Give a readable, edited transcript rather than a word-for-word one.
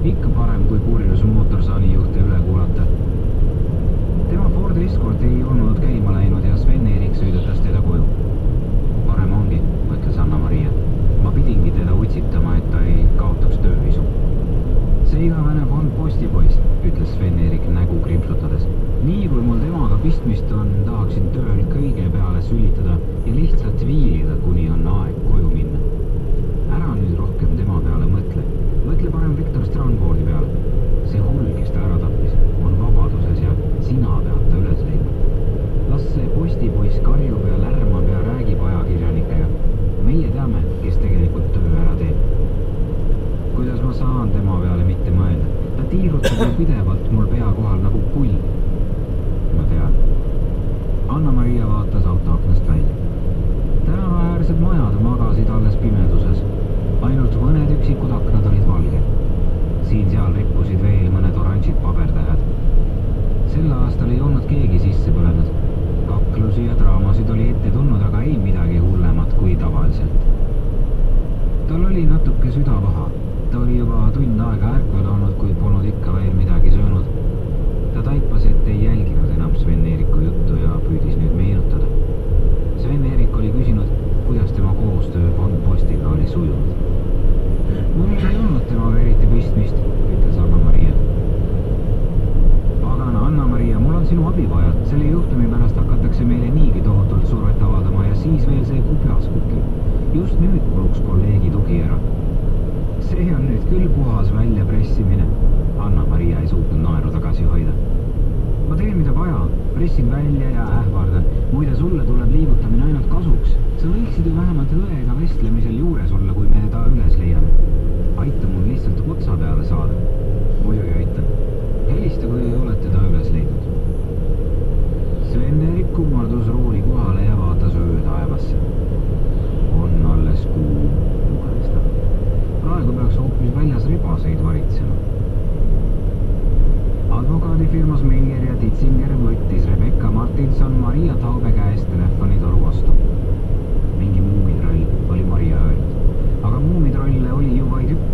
ikka parem kui purjus mootorsaani juhte üle kuulata. Tema Ford Escort ei olnud käima läinud ja Sven-Erik sõidutas teda koju. Parem ongi, mõtles Anna-Maria. Ma pidingi teda utsitama, et ta ei kaotaks töövisu. See igavene fond postipoiss, ütles Sven-Erik nägu krimpsutades. Nii kui mul temaga pistmist on, tahaksin tööl kõige peale sülitada ja lihtsalt viilida, kuni on aeg koju minna. Ära nüüd rohkem tema peale mõtle. Mõtle parem Viktor Strandboardi peale. See hull, kes ta ära tappis, on vabaduses ja sina pead ta üles leidma. Las see postipoiss karjub ja lärmab ja räägib ajakirjanikega. Meie teame, kes tegelikult töö ära teeb. Kuidas ma saan tema peale mitte mõelda? Ta tiirutab ju pidevalt mul pea kohal nagu kull. Ma tean. Anna-Maria vaatas autoaknast välja. Tänavaäärsed majad magasid alles pimeduses. Ainult mõned üksikud aknad olid valged. Siin-seal rippusid veel mõned oranžid pabertähed. Sel aastal ei olnud keegi sisse põlenud. Kaklusi ja draamasid oli ette tulnud, aga ei midagi hullemat kui tavaliselt. Tal oli natuke süda paha. Ta oli juba tund aega ärkvel olnud, kui polnud ikka veel midagi söönud. Ta taipas, et ei jälginud enam Sven-Eriku juttu ja püüdis nüüd meenutada. Sven-Erik oli küsinud, kuidas tema koostöö fondpostiga oli sujunud. Mul ei olnud temaga eriti pistmist, ütles Anna-Maria. Pagan, Anna-Maria, mul on sinu abi vaja. Selle juhtumi pärast hakatakse meile niigi tohutult survet avaldama ja siis veel see kupjaskukki. Just nüüd kuluks kolleegi tugi ära. See on nüüd küll puhas väljapressimine. Anna-Maria ei suutnud naeru tagasi hoida. Ma teen mida vaja, pressin välja ja ähvardan. Muide, sulle tuleb liigutamine ainult kasuks. Sa võiksid ju vähemalt õega vestlemisel juures olla, kui me ta üles leiame. Aita mul lihtsalt otsa peale saada. Muidugi aitan. Helista, kui olete ta üles leidnud. Sven-Erik kummardus rooli kohale ja vaatas öötaevasse. On alles kuu, lugeles ta. Praegu peaks hoopis väljas ribaseid varitsema. Advokaadifirmas Meier ja Titzinger võttis Rebecca Martinson Maria Taube käest telefonitoru vastu. Mingi muumitroll oli Maria öelnud. Aga muumitrolle oli ju vaid üks.